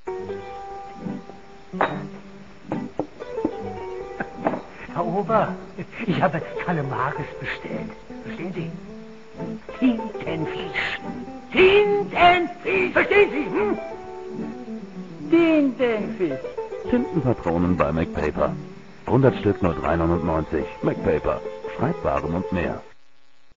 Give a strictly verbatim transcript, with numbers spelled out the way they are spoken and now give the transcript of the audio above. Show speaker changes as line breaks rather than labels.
Herr Ober, ich habe Kalamaris bestellt. Verstehen Sie? Tintenfisch. Tintenfisch. Verstehen Sie? Hm?
Tintenfisch.
Tintenpatronen bei MacPaper. hundert Stück nur drei neunundneunzig. MacPaper. Schreibwaren und mehr.